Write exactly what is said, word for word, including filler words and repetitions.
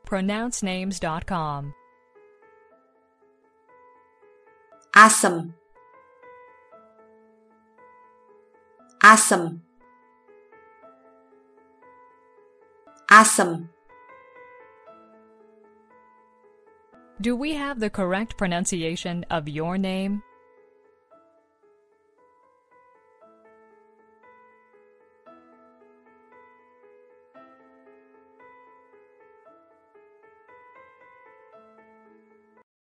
pronounce names dot com. Awesome. Awesome. Awesome. Do we have the correct pronunciation of your name?